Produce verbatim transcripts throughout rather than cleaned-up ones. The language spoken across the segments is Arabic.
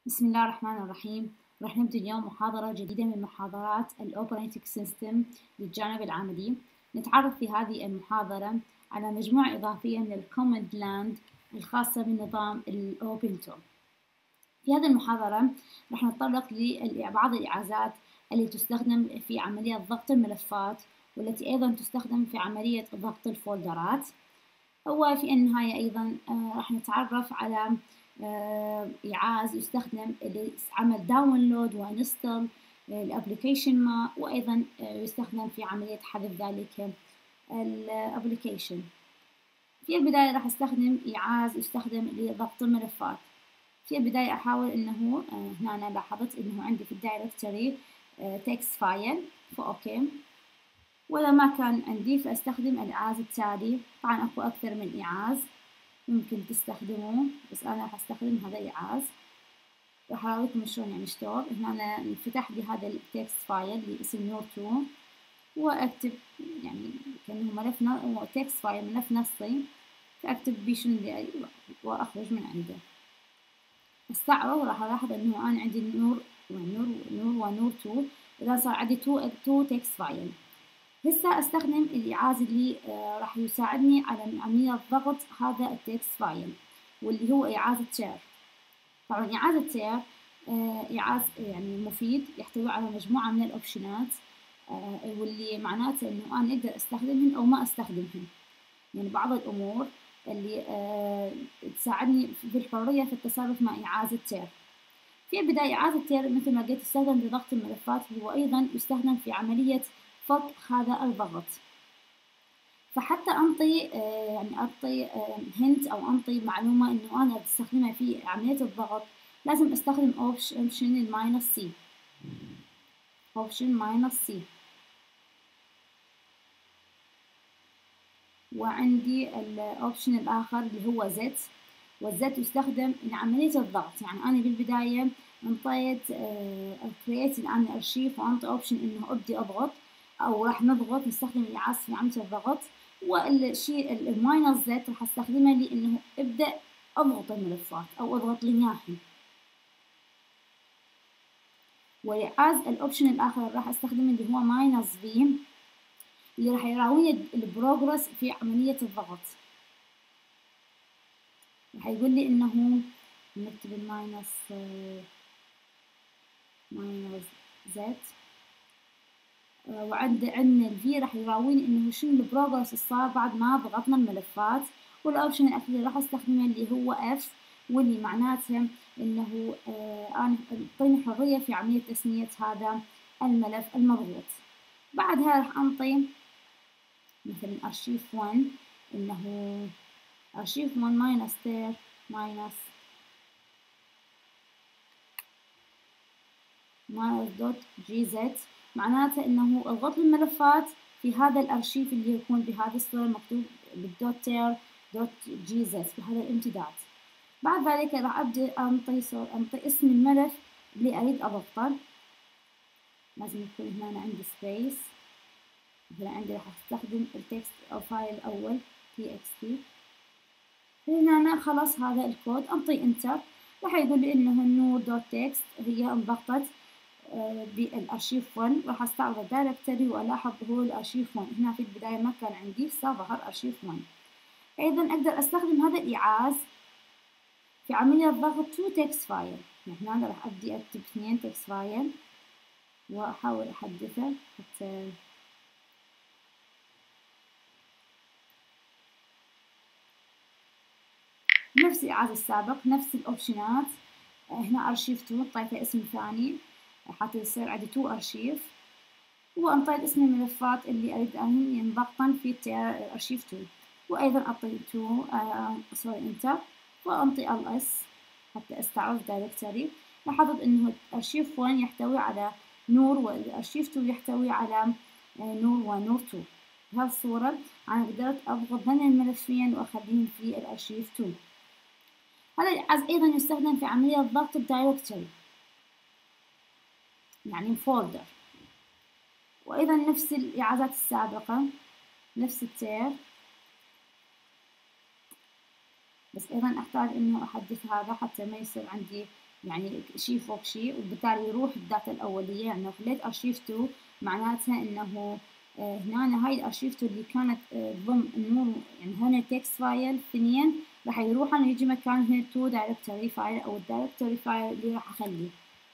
بسم الله الرحمن الرحيم. راح نبدأ اليوم محاضرة جديدة من محاضرات الأوبريتنج سيستم للجانب العملي. نتعرف في هذه المحاضرة على مجموعة إضافية من الكوماند لاند الخاصة بنظام الأوبنتو. في هذه المحاضرة راح نتطرق لبعض الإعازات التي تستخدم في عملية ضغط الملفات، والتي أيضا تستخدم في عملية ضغط الفولدرات. وفي النهاية أيضا راح نتعرف على إيعاز يستخدم لعمل داونلود وانستل الابلكيشن ما، وأيضا يستخدم في عملية حذف ذلك الابلكيشن. في البداية راح استخدم إيعاز يستخدم لضغط الملفات. في البداية أحاول إنه هنا أنا لاحظت إنه عندي في الدايركتوري تكست فايل فأوكي، وإذا ما كان عندي فأستخدم الإيعاز التالي. طبعا أكو أكثر من إيعاز ممكن تستخدموه، بس أنا راح أستخدم هذا الإيعاز. راح أراويكم شلون يعني اشتغل. هنا أنا انفتح لي هذا التكست فايل اللي اسمه نور تو، وأكتب يعني كأنه ملف تكست فايل ملف نصي، فأكتب بيه شنو اللي وأخرج من عنده. استعرض وراح ألاحظ إنه أنا عندي نور ونور نور ونور تو، إذا صار عندي تو تو تكست فايل. هسه استخدم الإيعاز اللي آه راح يساعدني على عملية ضغط هذا التكست فايل، واللي هو إيعاز التير. طبعا إيعاز التير آه إيعاز يعني مفيد، يحتوي على مجموعة من الأوبشنات، آه واللي معناته إنه أنا أقدر أستخدمهن أو ما أستخدمهن. يعني بعض الأمور اللي آه تساعدني بالحرية في التصرف مع إيعاز التير. في البداية إيعاز التير مثل ما قلت يستخدم لضغط الملفات، وهو أيضا يستخدم في عملية فك هذا الضغط. فحتى أنطي يعني أعطي هنت أو أنطي معلومة إنه أنا بستخدمها في عملية الضغط، لازم أستخدم أوبشن الماينس سي. أوبشن ماينس سي. وعندي الأوبشن الآخر اللي هو زد، والزد يستخدم لعملية الضغط. يعني أنا بالبداية انطيت كرييت الآن أرشيف، وأنطي أوبشن إنه أبدي أضغط، أو راح نضغط نستخدم الإيعاز في عملية الضغط. والشيء الماينس زد راح استخدمه لانه ابدا اضغط الملفات او اضغط لي اياهن. وايعاز الاوبشن الاخر اللي راح استخدمه اللي هو ماينس في، اللي راح يراويني البروجرس في عملية الضغط. راح يقول لي انه نكتب الماينس ماينس زد، وعند عندنا الفي راح يراويني انه شنو البروجرس اللي صار بعد ما ضغطنا الملفات. والاوبشن الاخير اللي راح استخدمه اللي هو اف، واللي معناته انه آه انا اعطيني حريه في عمليه تسميه هذا الملف المضغوط. بعدها راح انطي مثلا ارشيف واحد، انه ارشيف واحد ماينس تير ماينس ماينس دوت جي زد، معناته انه اضغط الملفات في هذا الارشيف اللي يكون بهذه الصورة مكتوب بالدوت تير دوت جي زد بهذا الامتداد. بعد ذلك راح ابدا انطي انطي اسم الملف اللي اريد اضغطه. لازم يكون هنا عندي سبيس. مثلا عندي راح استخدم التكست او فايل الاول تي اكس تي. هنا أنا خلاص هذا الكود انطي انتر، راح يقول لي انه النور دوت تكست هي انضغطت بالارشيف واحد. راح استعرض الدايركتوري والاحظ ظهور الارشيف واحد. هنا في البداية ما كان عندي، ظهر ارشيف واحد. ايضا اقدر استخدم هذا الايعاز في عملية ضغط تو تكست فايل. يعني هنا راح ابدي اكتب اثنين تكست فايل واحاول احدثه حتى نفس الايعاز السابق، نفس الاوبشنات. هنا ارشيف تو اعطيته اسم ثاني حتى يصير عندي تو ارشيف، وانطيت اسم الملفات اللي اريد ان ينضغطن في ارشيف تو، وايضا اعطي تو آه سوري انتر، وانطي ال اس حتى استعرض دايركتوري. لاحظت انه ارشيف واحد يحتوي على نور، والارشيف تو يحتوي على نور ونور تو. بهذه الصورة انا قدرت اضغط بين الملفين واخليهم في الارشيف تو. هذا الإيعاز أيضا يستخدم في عملية ضغط الدايركتوري، يعني فولدر. وأيضا نفس الإيعازات السابقة، نفس التير، بس أيضا أحتاج إنه أحدث هذا حتى ما يصير عندي يعني شيء فوق شيء، وبالتالي يروح الداتا الأولية. يعني لو خليت أرشيف تو معناتها إنه آه هنا هاي الأرشيف تو اللي كانت آه ضمن النور، يعني هنا تكست فايل اثنين راح يروح أنا يجي مكان هنا تو دايركتوري فايل أو الدايركتوري فايل اللي راح أخليه.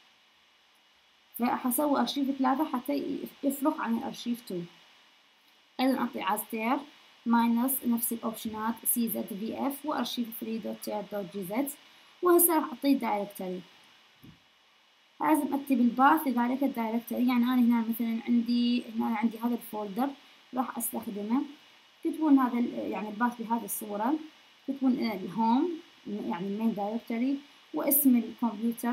فراح أسوي أرشيف ثلاثة حتى يفرق عن الأرشيف تو. أيضا أعطي عازتير ماينس نفس الأوبشنات سي زد في اف وأرشيف ثري دوت تير دوت جي زد. وهسه راح أعطيه دايركتوري. لازم أكتب الباث لذلك الدايركتوري. يعني أنا هنا مثلا عندي هنا عندي هذا الفولدر راح أستخدمه. تكتبون هذا يعني الباث بهذه الصورة. تكتبون الهوم يعني المين دايركتوري واسم الكمبيوتر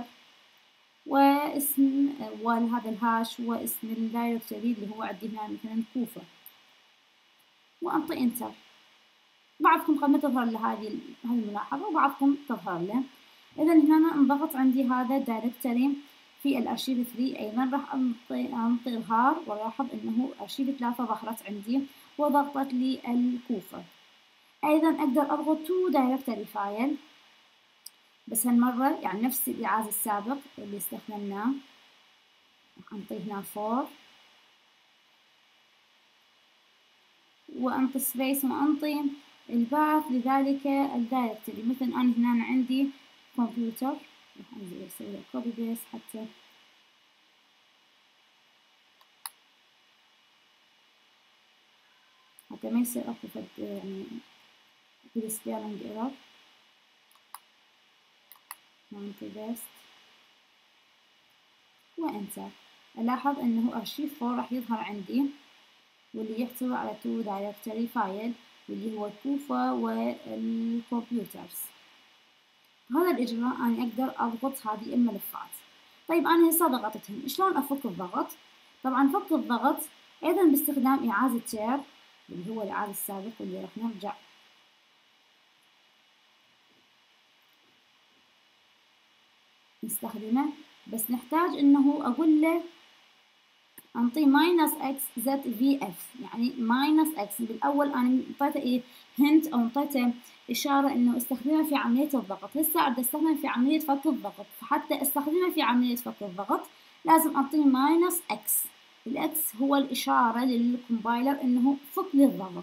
واسم وهذا الهاش واسم الدايركتوري اللي هو عندي هنا مثلا كوفة، وأنطي انتر. بعضكم قد ما تظهر له هذه هذه الملاحظة وبعضكم تظهر له. إذا هنا انضغط عندي هذا الدايركتوري في الأرشيف ثري. أيضا راح أنطي أنطي إظهار ولاحظ إنه أرشيف ثلاثة ظهرت عندي وضغطت لي الكوفة. أيضا أقدر أضغط تو دايركتوري فايل، بس هالمرة يعني نفس الإعازة السابق اللي استخدمناه. راح أنطي هنا فور وأنطي سبيس وأنطي الباث لذلك الدايركتوري. مثلا أنا هنا عندي كمبيوتر، راح أنزل أسوي له كوبي بيست حتى حتى ما يصير أكو فد يعني بالسبيلنج ايرور. أنطي بيست وانتر. ألاحظ إنه أرشيف فور راح يظهر عندي، واللي يحتوي على تو دايركتوري فايل واللي هو الكوفة والكمبيوترز. بهذا الإجراء أنا أقدر أضغط هذه الملفات. طيب أنا هسه ضغطتهم، شلون أفك الضغط؟ طبعا فك الضغط أيضا باستخدام إعادة تير اللي هو الإعادة السابق واللي راح نرجع نستخدمه. بس نحتاج إنه أقول له أنطي ماينس إكس زد في إف، يعني ماينس إكس. بالأول أنا أعطيته إيه هنت أو أعطيته إشارة إنه استخدمها في عملية الضغط. هسه أريد أستخدمه في عملية فك الضغط، فحتى استخدمه في عملية فك الضغط لازم أعطيه ماينس إكس. الإكس هو الإشارة للكومبايلر إنه فك لي الضغط.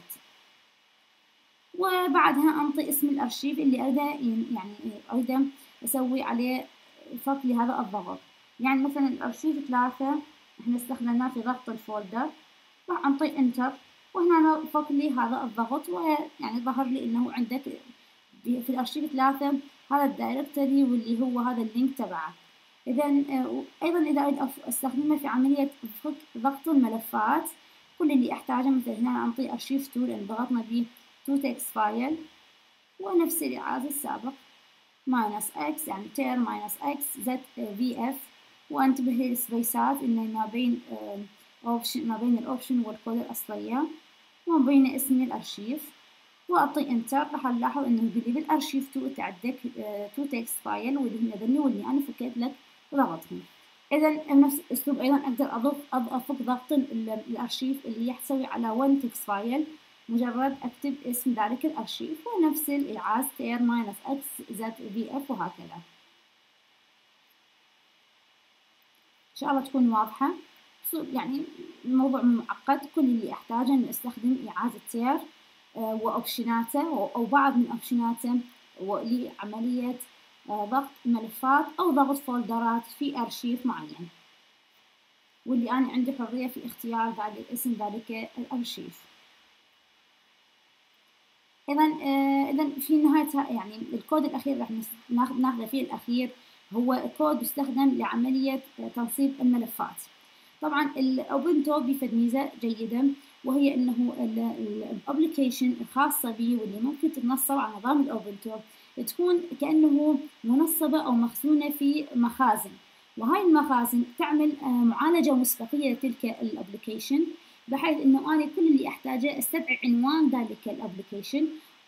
وبعدها أنطي اسم الأرشيف اللي أريده يعني أريده أسوي عليه فك لهذا الضغط. يعني مثلا الأرشيف ثلاثة احنا استخدمناه في ضغط الفولدر، راح انطي انتر وهنا فك لي هذا الضغط، ويعني ظهر لي انه عندك في الارشيف ثلاثة هذا الدايركتوري واللي هو هذا اللينك تبعه. اذا ايضا اذا اريد استخدمه في عملية فك ضغط الملفات، كل اللي احتاجه مثلا هنا انطي ارشيف تو لان ضغطنا به تو تكست فايل، ونفس الاعادة السابق ماينس اكس يعني تير ماينس اكس زد في اف. وانتبه للسبيسات انه ما بين اوبشن ما بين الاوبشن والكود الاصلية وما بين اسم الارشيف، واعطي انتر. راح نلاحظ انه يقول لي بالارشيف تو تعدك تو تكست فايل واللي هن ذني واللي انا فكيت لك ضغطهم. اذا بنفس الاسلوب ايضا اقدر اضيف افك ضغط الارشيف اللي يحتوي على ون تكست فايل، مجرد اكتب اسم ذلك الارشيف ونفس الاعاز تير ماينس اكس زد في اف وهكذا. إن شاء الله تكون واضحة. يعني الموضوع معقد، كل اللي أحتاجه إني أستخدم إعادة تير وأوبشناته أو بعض من أوبشناته لعملية ضغط ملفات أو ضغط فولدرات في أرشيف معين، واللي أنا عندي حرية في اختيار ذلك اسم ذلك الأرشيف. إذا إذا في نهاية يعني الكود الأخير راح ناخذه فيه الأخير هو كود يستخدم لعملية تنصيب الملفات. طبعا الأوبنتو بيفيد ميزة جيدة، وهي إنه الأبليكيشن الخاصة به واللي ممكن تتنصب على نظام الأوبنتو تكون كأنه منصبة أو مخزونة في مخازن، وهاي المخازن تعمل معالجة مسبقية لتلك الأبليكيشن، بحيث إنه أنا كل اللي أحتاجه استدعي عنوان ذلك الأبليكيشن،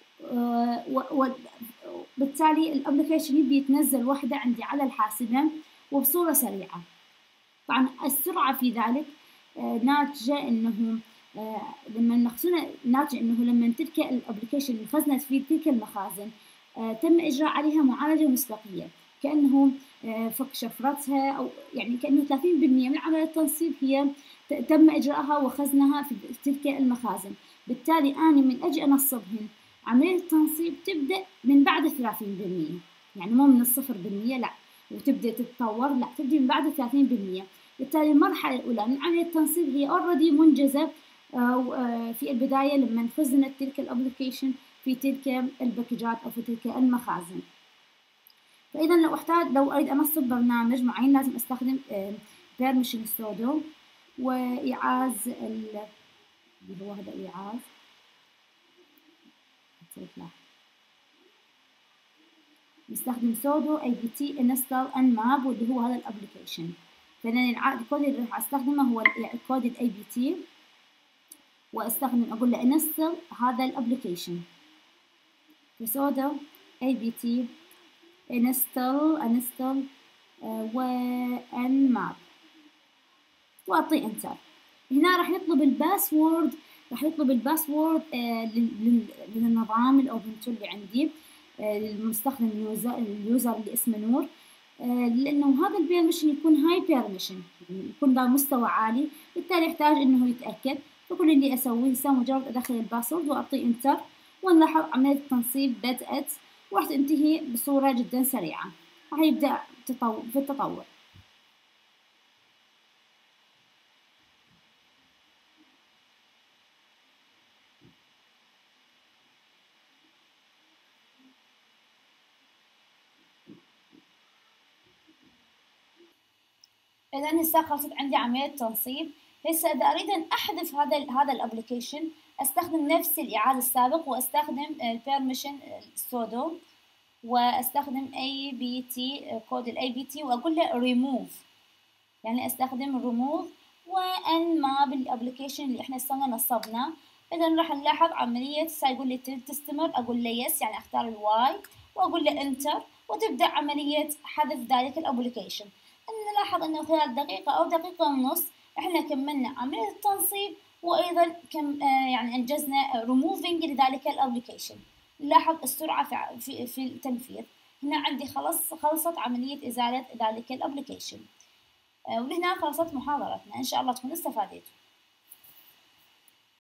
وبالتالي الأبليكيشن يبي يتنزل وحده عندي على الحاسبة وبصورة سريعة. طبعا السرعة في ذلك ناتجة إنه لما المخزونة ناتجة إنه لما تلك الأبليكيشن اللي خزنت في تلك المخازن تم إجراء عليها معالجة مسبقية، كأنه فك شفرتها، أو يعني كأنه ثلاثين بالمئة من عملية التنصيب هي تم إجراءها وخزنها في تلك المخازن. بالتالي أنا من أجي أنصبهن عملية التنصيب تبدأ من بعد ثلاثين بالمئة، يعني مو من الصفر بالمئة لا، وتبدأ تتطور لا، تبدأ من بعد ثلاثين بالمئة. بالتالي المرحلة الأولى من عملية التنصيب هي already منجزة في البداية لما خزنت تلك الابلكيشن في تلك الباكجات أو في تلك المخازن. فإذا لو أحتاج لو أريد أنصب برنامج معين لازم أستخدم permission sudo وإيعاز اللي هو هذا الإيعاز نستخدم sudo apt install nmap واللي هو هذا الابلكيشن. فإذا الكود اللي راح أستخدمه هو الكود ال إيه بي تي، وأستخدم أقول له install هذا الابلكيشن sudo apt install install و nmap وأعطيه انتر. هنا راح يطلب الباسورد، راح يطلب الباسورد للنظام الأوبنتو اللي عندي للمستخدم اليوزر اليوزر اللي اسمه نور، لأنه هذا البيرميشن يكون هاي بيرميشن، يكون ذا مستوى عالي، بالتالي يحتاج إنه يتأكد. فكل اللي أسويه هسه مجرد أدخل الباسورد وأعطيه انتر، ونلاحظ عملية التنصيب بدأت وراح تنتهي بصورة جدا سريعة، راح يبدأ تطور في التطور. إذا هسه خلصت عندي عملية تنصيب. هسه إذا أريد أن أحذف هذا هذا الأبلكيشن أستخدم نفس الإعادة السابق، وأستخدم البيرميشن sudo، وأستخدم إيه بي تي كود ال إيه بي تي وأقول له remove، يعني أستخدم remove وأنماب الأبلكيشن اللي إحنا استنى نصبناه. إذا راح نلاحظ عملية سيقول لي تستمر، أقول له يس يعني أختار الواي وأقول له انتر، وتبدأ عملية حذف ذلك الأبلكيشن. نلاحظ أنه خلال دقيقة أو دقيقة ونص إحنا كملنا عملية التنصيب، وأيضا كم آه يعني أنجزنا removing لذلك الأبلكيشن. نلاحظ السرعة في في التنفيذ. هنا عندي خلص خلصت عملية إزالة ذلك الأبلكيشن. آه ولهنا خلصت محاضرتنا، إن شاء الله تكونوا استفادتوا.